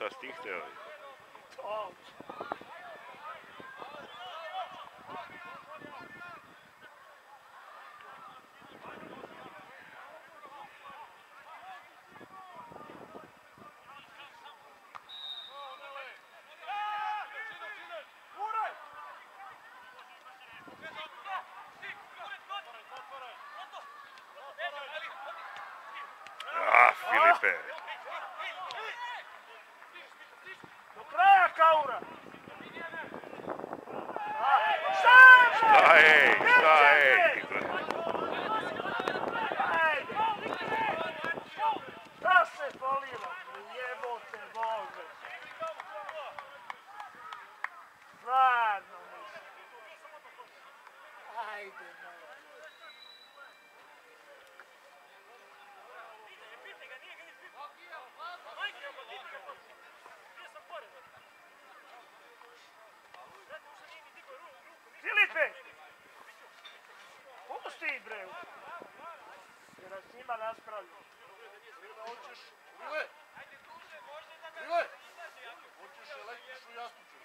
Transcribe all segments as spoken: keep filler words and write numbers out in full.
šta si ti hteo? Ah, Filipe! Do kraja, Kaura! Šta je? Šta je? Ajde! Šta se folira? Jebote Bože! Stvarno mislim. Ajde, no. Filipe! Pusti bre! Jer s njima raspravljaju. Hoćeš, Rile! Rile! Hoćeš električnu jasnicu?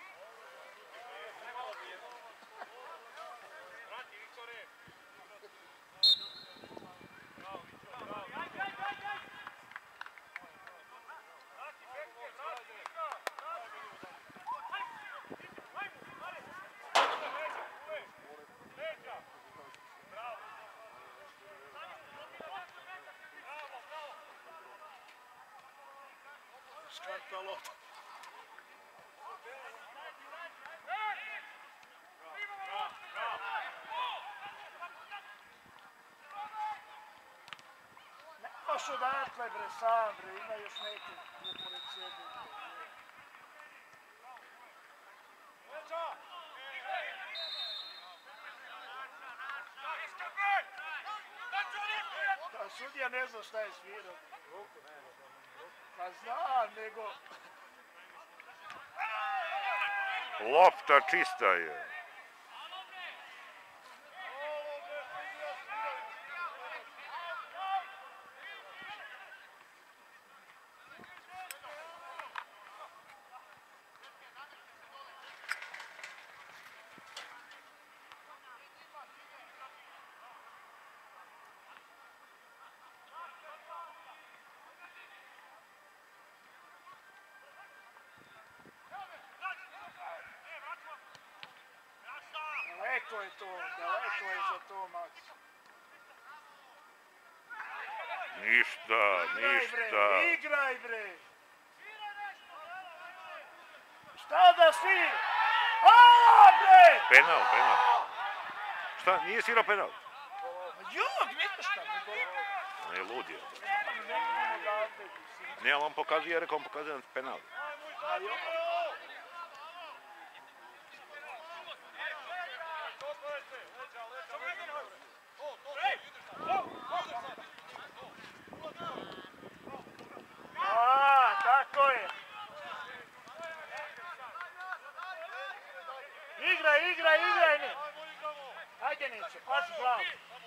Skantalo. Nemaš odatle bre sam bre, ima još neki pored sebe. Da, sudija ne zna šta je svirao. Pa znam, nego... Lopta čista je. Daleko je to, daleko je za to, Max. Ništa, ništa. Igraj bre! Šta da svira? A bre! Penal, penal. Šta, nije svirao penal? Jok, vidiš šta mi govori? On je lud je. Ne vidimo odavde. Ne, ali on pokazuje, ja rekao, on pokazuje na penal. A jok? A, tako je. Igraj, igraj, igraj, ne. Ajde, neće, paši glavu.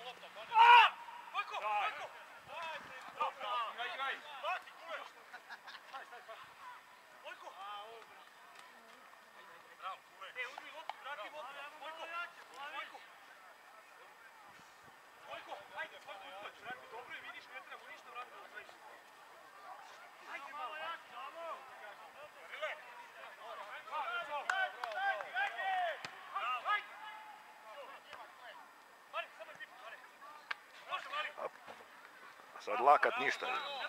Sad lakat ništa.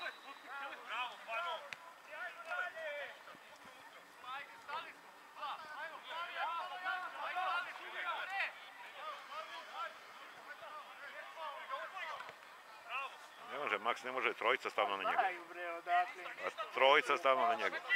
Ne može, Maks ne može, trojica stavno na njega. A trojica stavno na njega.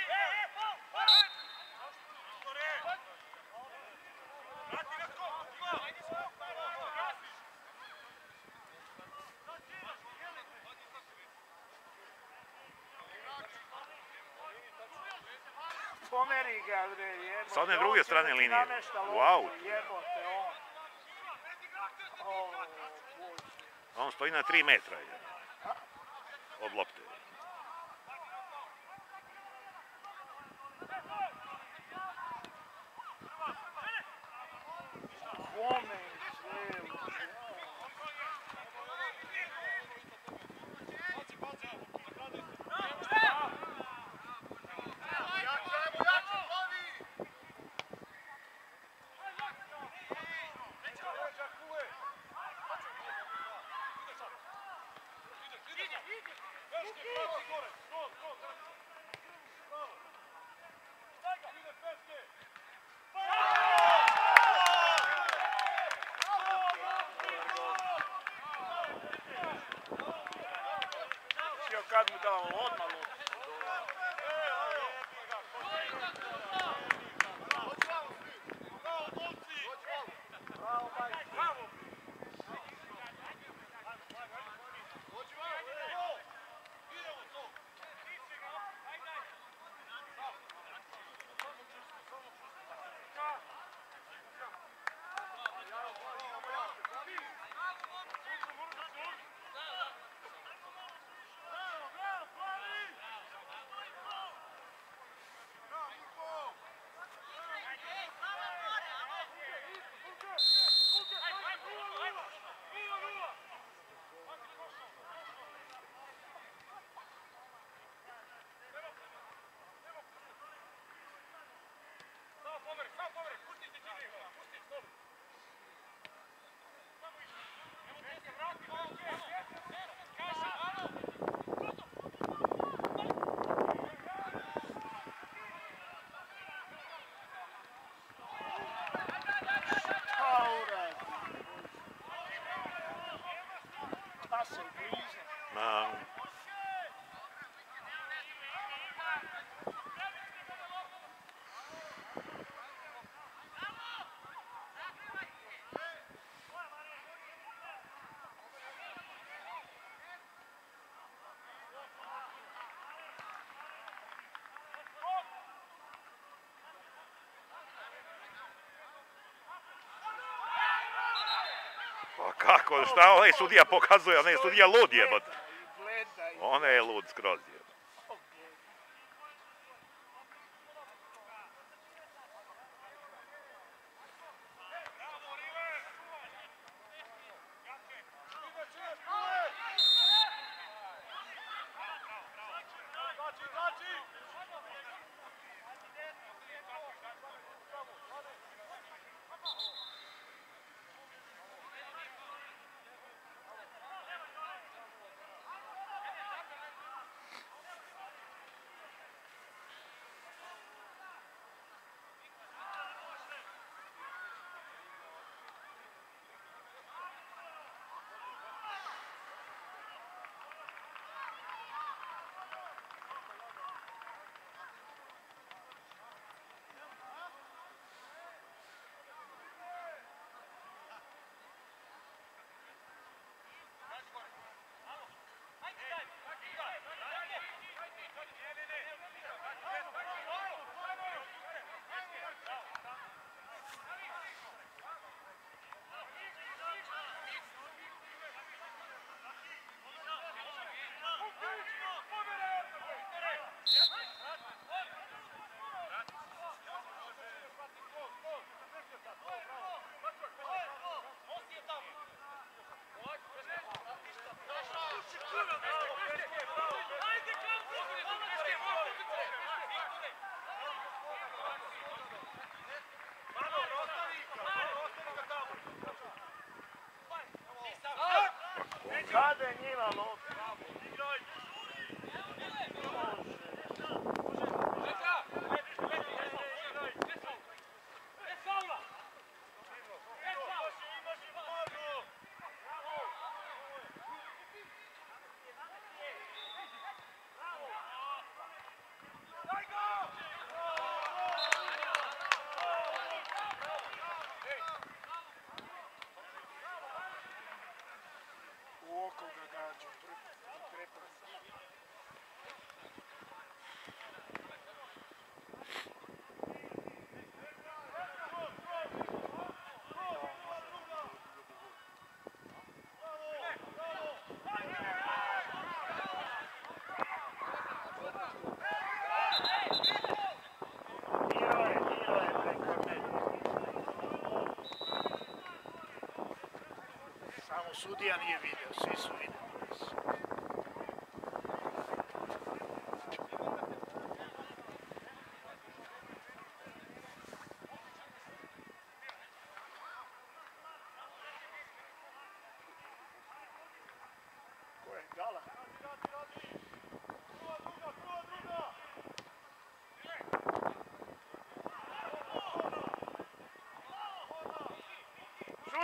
Pomeri ga, bre, jebote. Sa one druge strane linije. U autu. Jebote, on. O, Bože. On stoji na tri metra od lopte. Io kad mu dao odmah loptu. Bravo, Mike. Bravo. Passa il bliže. Ma, pa kako, šta ovaj sudija pokazuje, onaj sudija lud jebote. Gleda i On je lud skroz jebote. Kada je njima lopta? U oko ga gađa, prepad. Dirao je, dirao je preko mene. Samo sudija nije vidio, svi su vidjeli. Ko je Gala?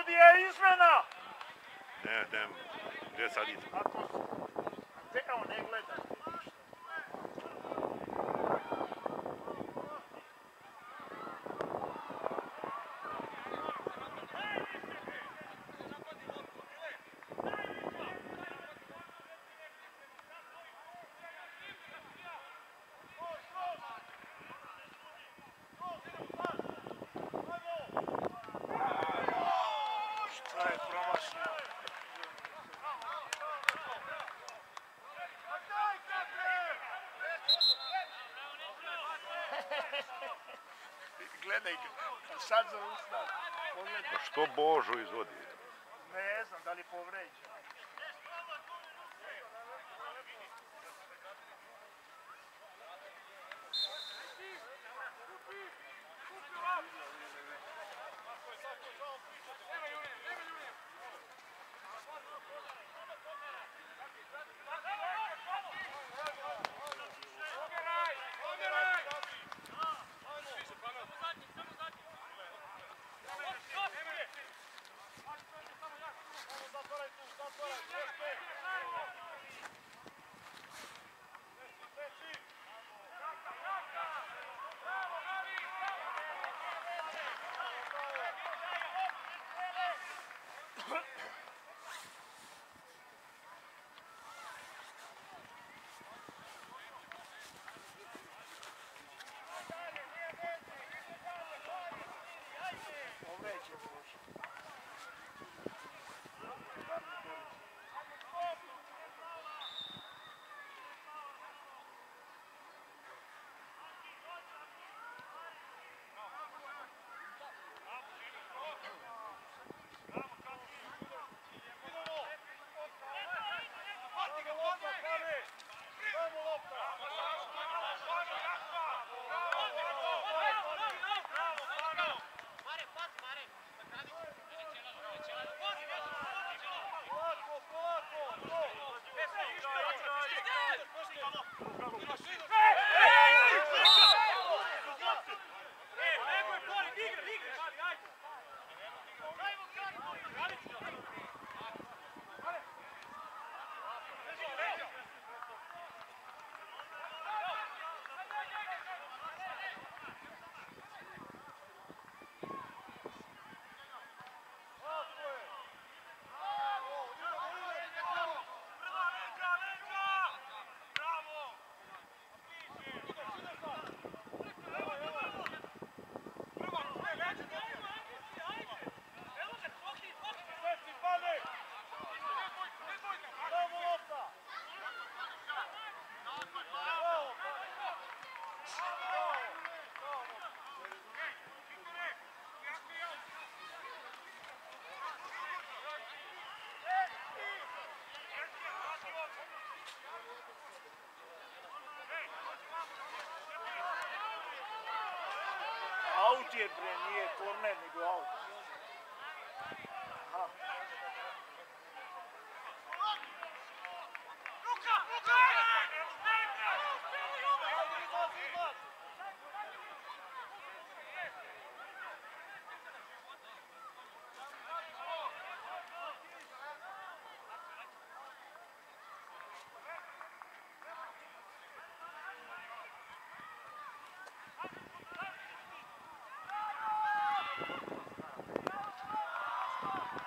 Sudija je izmena! Ne, ne, gdje sad ide? Ako su... A te, evo, ne gledaj. Šta je promašio? Gledaj ga, kad sad zaustav, pogledaj. Pa što Božo izvodi? Ne znam da li povređen. Povređen Bože. Aut je bre, nije korner, nego aut. Aha.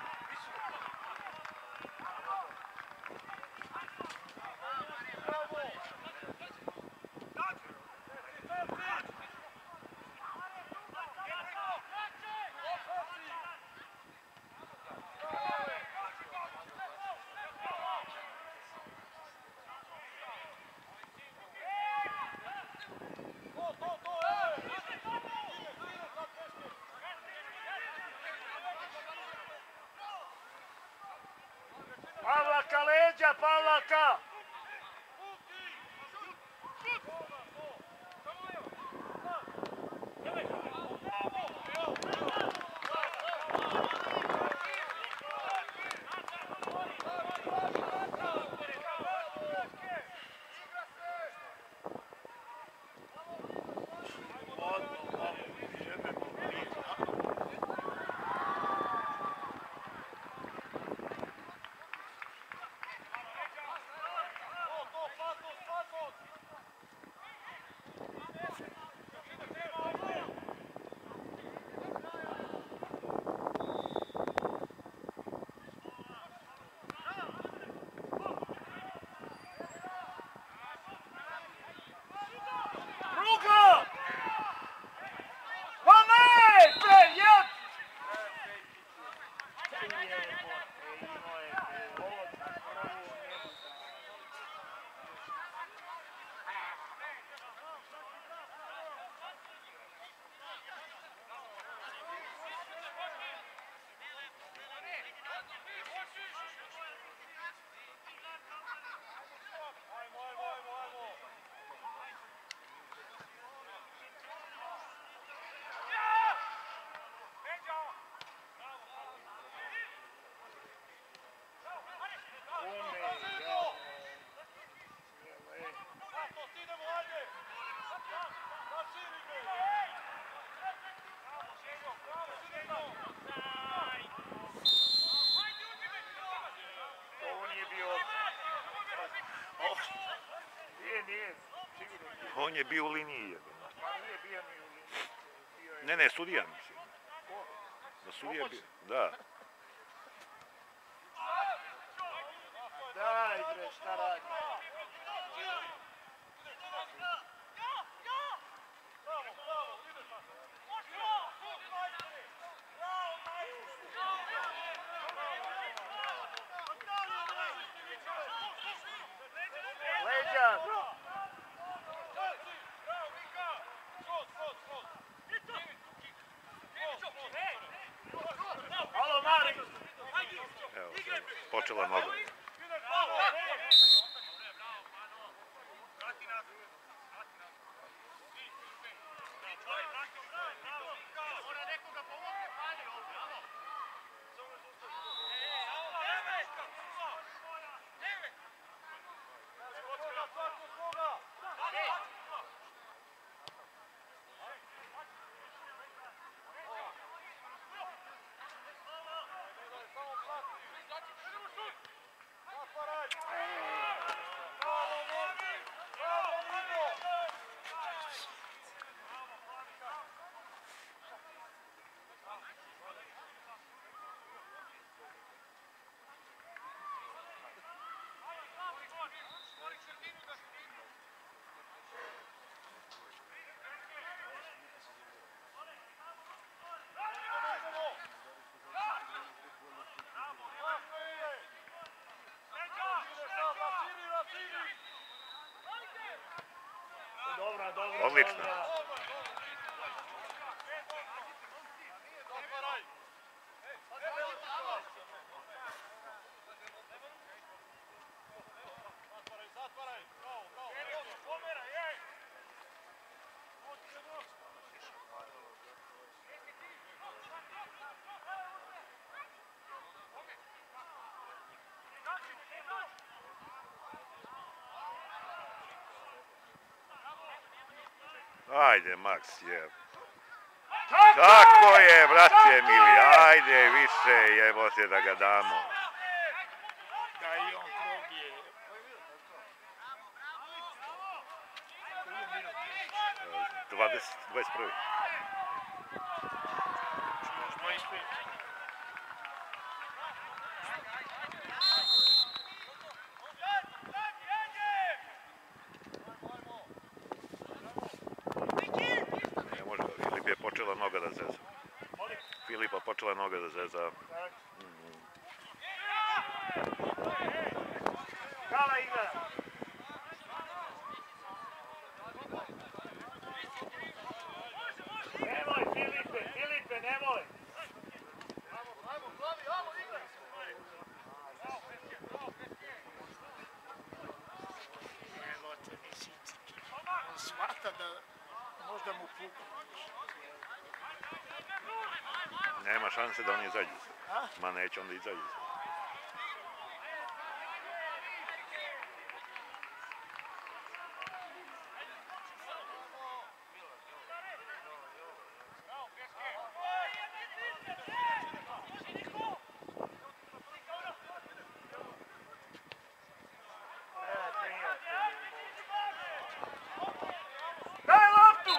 Bravo! On je bio u liniji jedan. Pa nije bio ni u liniji. Bio je... Ne, ne, sudija mislim. Ko? Da sudija je bio. Da. Daj bre, šta radi? Leđa! Alo, Mari! Evo, sad počela noga. Dobra, dobra, Odlično. dobra. Ajde, Maks, je. Tako je, brate mili, ajde više, jebote da ga damo. Da i on probije. dvadeset, dvadeset prvi. Još dvadeset pet. Ne može, Filip je počela noga da zeza. Filipa počela noga da zeza. Kala igra. Nemoj Filipe, Filipe, nemoj. Evo te nisi. On shvata da možda mu puku. Nema šanse da on izađe. A? Ma neće onda izađe. Daj loptu!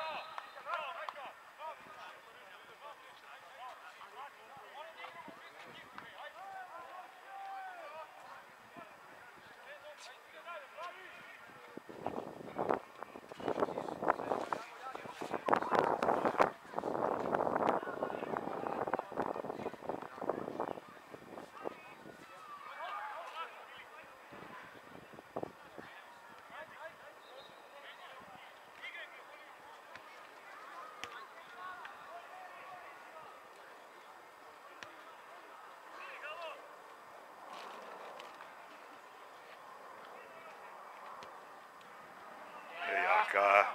Jaka.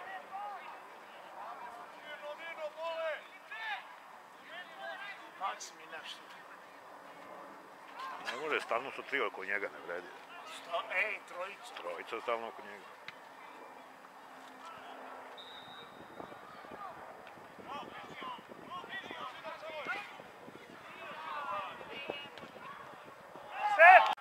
Baci mi nešto. Ne može, stalno su tri oko njega, ne vredi. Sta, ej, trojica. Trojica stalno oko njega. Set!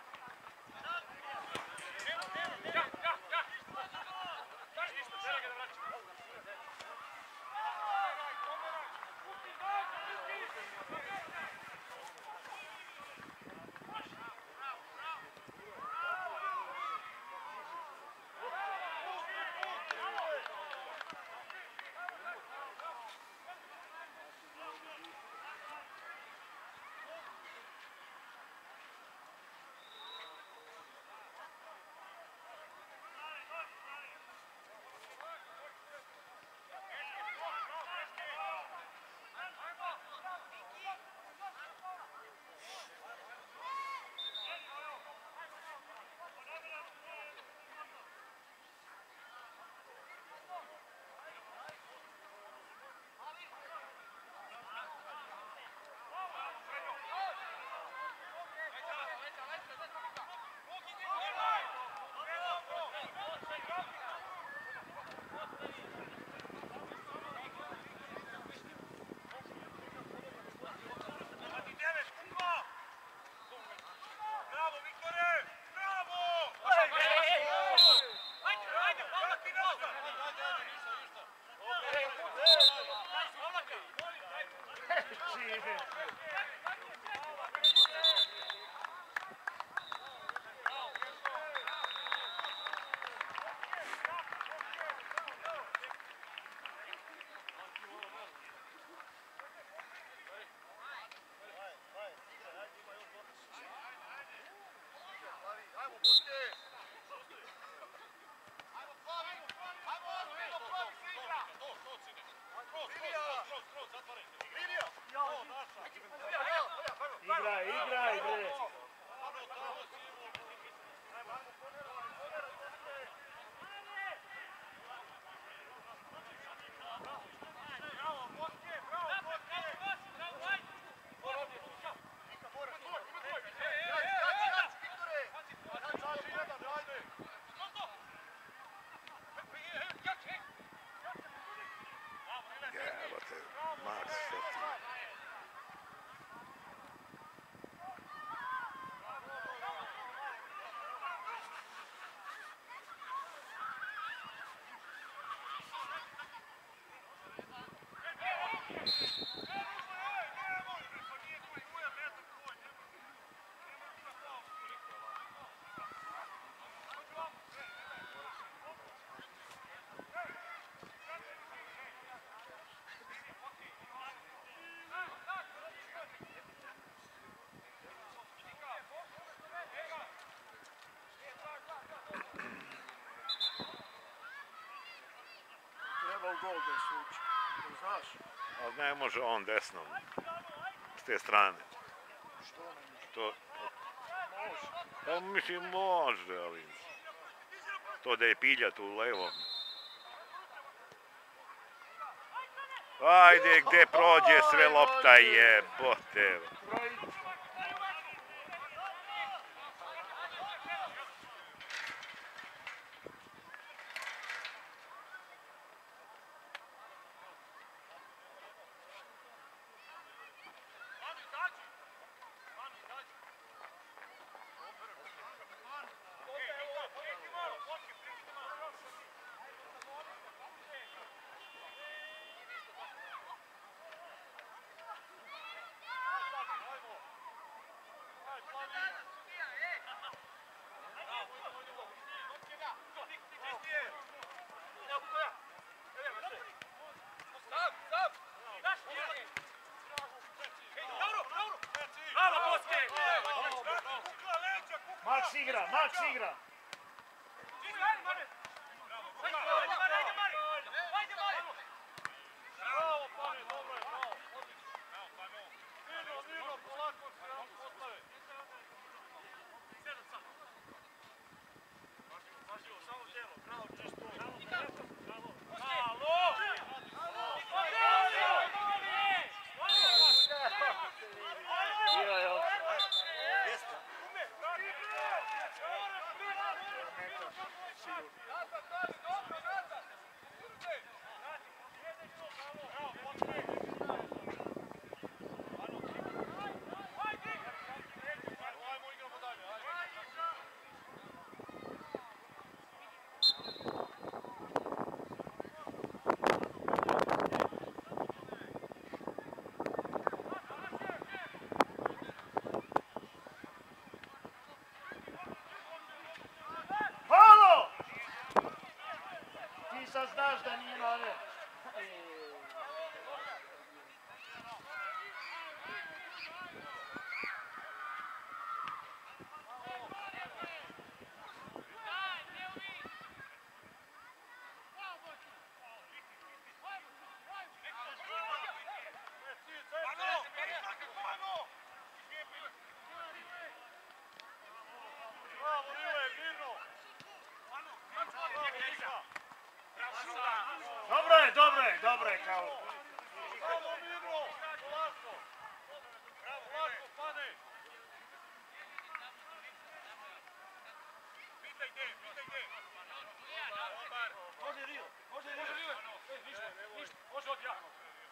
Igraj, igraj, bre. Jebote, Max, što ti? Treba u gol da se uči. Znaš? Ali ne može on desnom. S te strane. Što ne može? To, Može. pa mislim može, ali... To da je pilja tu levom. Ajde, gdje prođe sve lopta jebote. Trojica. Max igra, Max igra. Sad znaš da nije na one. Dobro je, dobro je, dobro je kao. Bravo Mirno, polako. Bravo, polako, pane. Pitaj gdje, pitaj gdje. Može Rio, može Rio. Može Rio. Ništa, ništa, može od ja.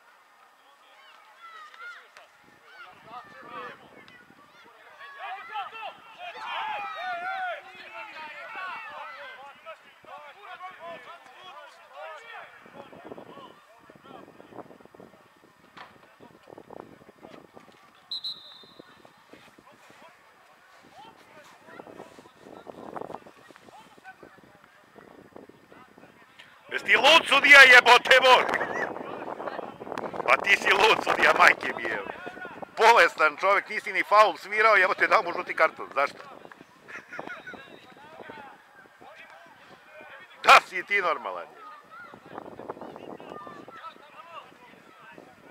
Jesi ti lud sudija jebote moj? Pa ti si lud sudija, majke mi je. Bolestan čovjek, nisi ni faul svirao, jebote dao mu žuti karton, zašto? Da si i ti normalan je.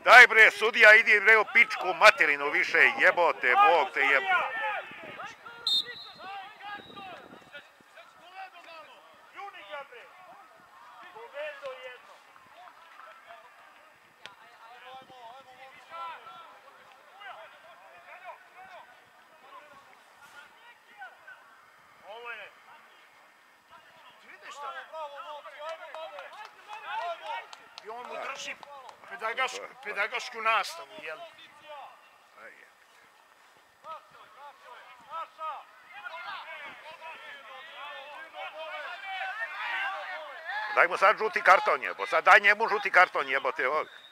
Daj bre, sudija, idi bre u pičku materinu više, jebote, Bog te jeb... Juni ga bre. Povezo jedno. Ovo je. Vidiš šta? I on mu drži pedagošku, pedagošku nastavu, jel? Daj mu sad žuti karton jebo, sad daj njemu žuti karton jebote.